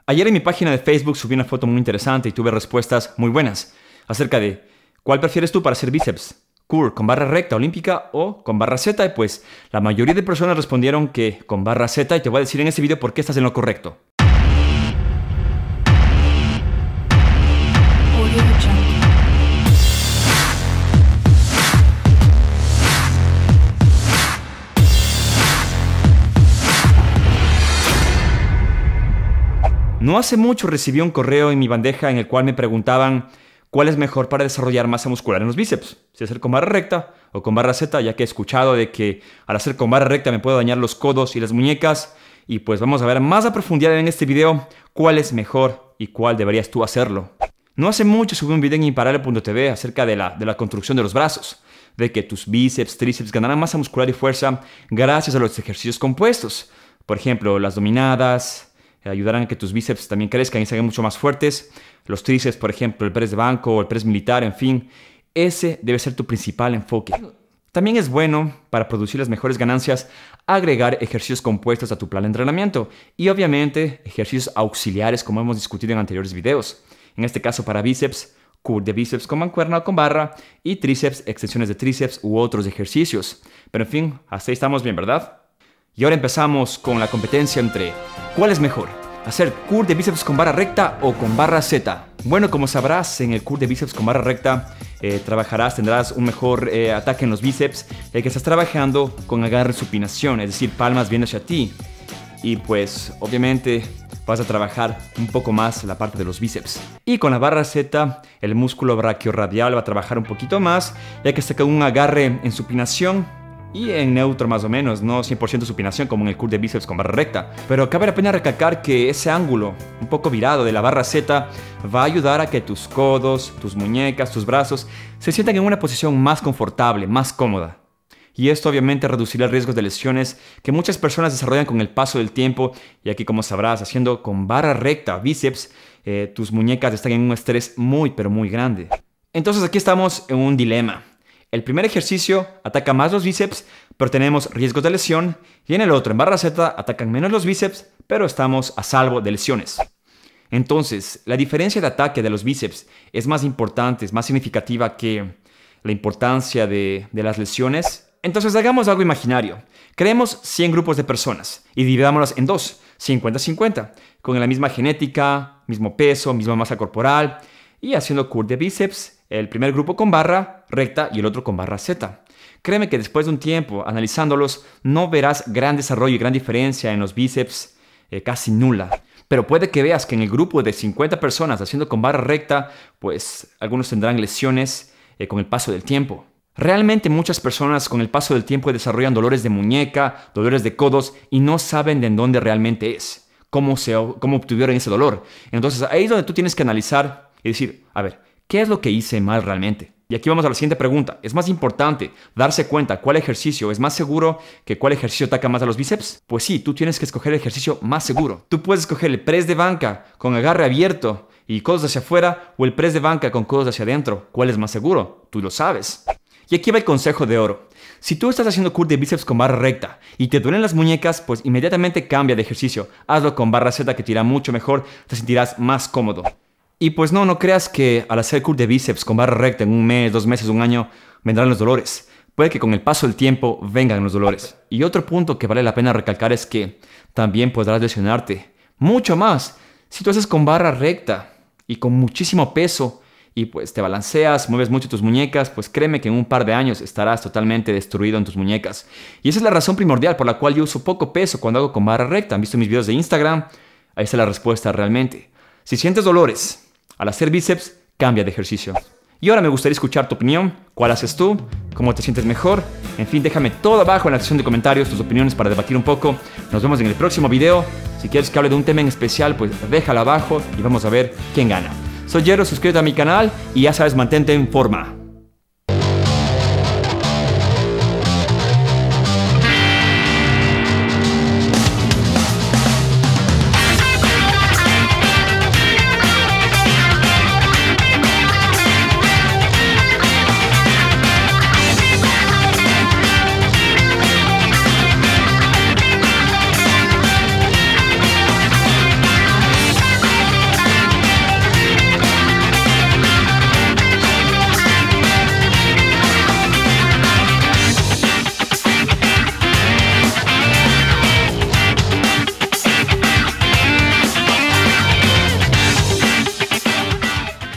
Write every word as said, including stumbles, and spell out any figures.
Ayer en mi página de Facebook subí una foto muy interesante y tuve respuestas muy buenas acerca de ¿cuál prefieres tú para hacer bíceps? ¿Curl con barra recta olímpica o con barra Z? Y pues la mayoría de personas respondieron que con barra Z, y te voy a decir en este video por qué estás en lo correcto. No hace mucho recibí un correo en mi bandeja en el cual me preguntaban cuál es mejor para desarrollar masa muscular en los bíceps, si hacer con barra recta o con barra Z, ya que he escuchado de que al hacer con barra recta me puedo dañar los codos y las muñecas, y pues vamos a ver más a profundidad en este video cuál es mejor y cuál deberías tú hacerlo. No hace mucho subí un video en imparable punto t v acerca de la, de la construcción de los brazos, de que tus bíceps, tríceps ganarán masa muscular y fuerza gracias a los ejercicios compuestos, por ejemplo las dominadas, ayudarán a que tus bíceps también crezcan y se hagan mucho más fuertes. Los tríceps, por ejemplo, el press de banco o el press militar, en fin. Ese debe ser tu principal enfoque. También es bueno, para producir las mejores ganancias, agregar ejercicios compuestos a tu plan de entrenamiento. Y obviamente, ejercicios auxiliares, como hemos discutido en anteriores videos. En este caso, para bíceps, curl de bíceps con mancuerna o con barra. Y tríceps, extensiones de tríceps u otros ejercicios. Pero en fin, hasta ahí estamos bien, ¿verdad? Y ahora empezamos con la competencia entre ¿cuál es mejor? ¿Hacer curl de bíceps con barra recta o con barra Z? Bueno, como sabrás, en el curl de bíceps con barra recta eh, trabajarás, tendrás un mejor eh, ataque en los bíceps, ya que estás trabajando con agarre supinación, es decir, palmas viendo hacia ti. Y pues, obviamente, vas a trabajar un poco más la parte de los bíceps. Y con la barra Z, el músculo brachiorradial va a trabajar un poquito más, ya que está con un agarre en supinación y en neutro más o menos, no cien por ciento supinación como en el curl de bíceps con barra recta. Pero cabe la pena recalcar que ese ángulo un poco virado de la barra Z va a ayudar a que tus codos, tus muñecas, tus brazos se sientan en una posición más confortable, más cómoda. Y esto obviamente reducirá el riesgo de lesiones que muchas personas desarrollan con el paso del tiempo, y aquí, como sabrás, haciendo con barra recta bíceps, eh, tus muñecas están en un estrés muy pero muy grande. Entonces aquí estamos en un dilema. El primer ejercicio ataca más los bíceps, pero tenemos riesgos de lesión. Y en el otro, en barra Z, atacan menos los bíceps, pero estamos a salvo de lesiones. Entonces, la diferencia de ataque de los bíceps es más importante, es más significativa que la importancia de, de las lesiones. Entonces, hagamos algo imaginario. Creemos cien grupos de personas y dividámoslos en dos, cincuenta cincuenta, con la misma genética, mismo peso, misma masa corporal, y haciendo curl de bíceps, el primer grupo con barra recta y el otro con barra Z. Créeme que después de un tiempo analizándolos, no verás gran desarrollo y gran diferencia en los bíceps, eh, casi nula. Pero puede que veas que en el grupo de cincuenta personas haciendo con barra recta, pues algunos tendrán lesiones eh, con el paso del tiempo. Realmente muchas personas con el paso del tiempo desarrollan dolores de muñeca, dolores de codos y no saben de en dónde realmente es, cómo, se, cómo obtuvieron ese dolor. Entonces ahí es donde tú tienes que analizar y decir, a ver, ¿qué es lo que hice mal realmente? Y aquí vamos a la siguiente pregunta. ¿Es más importante darse cuenta cuál ejercicio es más seguro que cuál ejercicio ataca más a los bíceps? Pues sí, tú tienes que escoger el ejercicio más seguro. Tú puedes escoger el press de banca con agarre abierto y codos hacia afuera, o el press de banca con codos hacia adentro. ¿Cuál es más seguro? Tú lo sabes. Y aquí va el consejo de oro. Si tú estás haciendo curl de bíceps con barra recta y te duelen las muñecas, pues inmediatamente cambia de ejercicio. Hazlo con barra Z, que te irá mucho mejor, te sentirás más cómodo. Y pues no, no creas que al hacer curl de bíceps con barra recta en un mes, dos meses, un año, vendrán los dolores. Puede que con el paso del tiempo vengan los dolores. Y otro punto que vale la pena recalcar es que también podrás lesionarte mucho más si tú haces con barra recta y con muchísimo peso y pues te balanceas, mueves mucho tus muñecas, pues créeme que en un par de años estarás totalmente destruido en tus muñecas. Y esa es la razón primordial por la cual yo uso poco peso cuando hago con barra recta. ¿Han visto mis videos de Instagram? Ahí está la respuesta realmente. Si sientes dolores al hacer bíceps, cambia de ejercicio. Y ahora me gustaría escuchar tu opinión. ¿Cuál haces tú? ¿Cómo te sientes mejor? En fin, déjame todo abajo en la sección de comentarios tus opiniones para debatir un poco. Nos vemos en el próximo video. Si quieres que hable de un tema en especial, pues déjalo abajo y vamos a ver quién gana. Soy Jero, suscríbete a mi canal y ya sabes, mantente en forma.